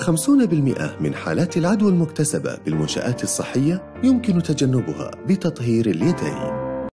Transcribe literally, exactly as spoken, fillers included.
خمسين بالمئة من حالات العدوى المكتسبة بالمنشآت الصحية يمكن تجنبها بتطهير اليدين.